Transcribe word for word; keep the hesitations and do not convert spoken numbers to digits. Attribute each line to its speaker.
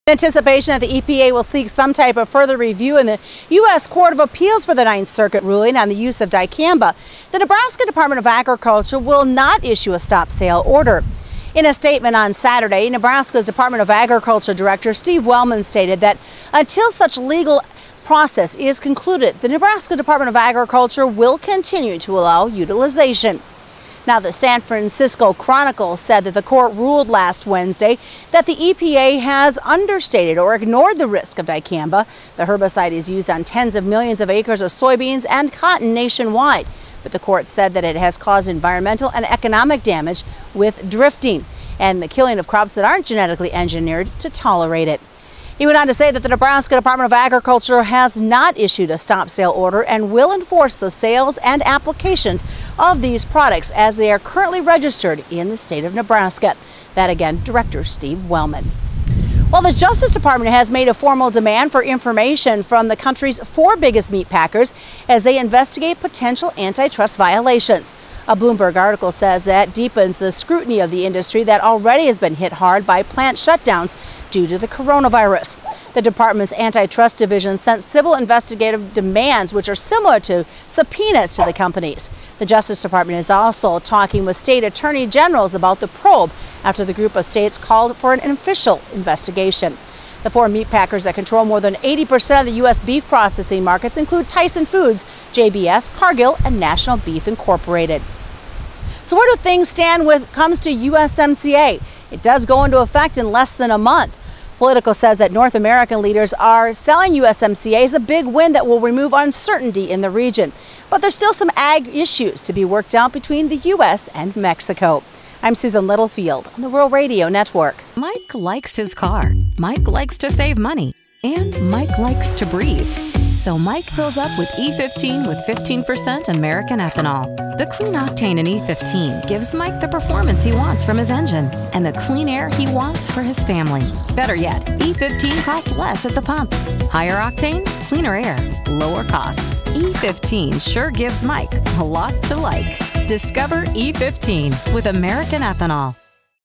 Speaker 1: In anticipation that the E P A will seek some type of further review in the U S Court of Appeals for the Ninth Circuit ruling on the use of dicamba, the Nebraska Department of Agriculture will not issue a stop sale order. In a statement on Saturday, Nebraska's Department of Agriculture Director Steve Wellman stated that until such legal process is concluded, the Nebraska Department of Agriculture will continue to allow utilization. Now, the San Francisco Chronicle said that the court ruled last Wednesday that the E P A has understated or ignored the risk of dicamba. The herbicide is used on tens of millions of acres of soybeans and cotton nationwide, but the court said that it has caused environmental and economic damage with drifting and the killing of crops that aren't genetically engineered to tolerate it. He went on to say that the Nebraska Department of Agriculture has not issued a stop sale order and will enforce the sales and applications of these products as they are currently registered in the state of Nebraska. That again, Director Steve Wellman. Well, the Justice Department has made a formal demand for information from the country's four biggest meat packers as they investigate potential antitrust violations. A Bloomberg article says that deepens the scrutiny of the industry that already has been hit hard by plant shutdowns due to the coronavirus. The department's antitrust division sent civil investigative demands, which are similar to subpoenas to the companies. The Justice Department is also talking with state attorney generals about the probe after the group of states called for an official investigation. The four meat packers that control more than eighty percent of the U S beef processing markets include Tyson Foods, J B S, Cargill, and National Beef Incorporated. So where do things stand when it comes to U S M C A? It does go into effect in less than a month. Politico says that North American leaders are selling U S M C A as a big win that will remove uncertainty in the region. But there's still some ag issues to be worked out between the U S and Mexico. I'm Susan Littlefield on the Rural Radio Network.
Speaker 2: Mike likes his car. Mike likes to save money. And Mike likes to breathe. So Mike fills up with E fifteen with fifteen percent American ethanol. The clean octane in E fifteen gives Mike the performance he wants from his engine and the clean air he wants for his family. Better yet, E fifteen costs less at the pump. Higher octane, cleaner air, lower cost. E fifteen sure gives Mike a lot to like. Discover E fifteen with American ethanol.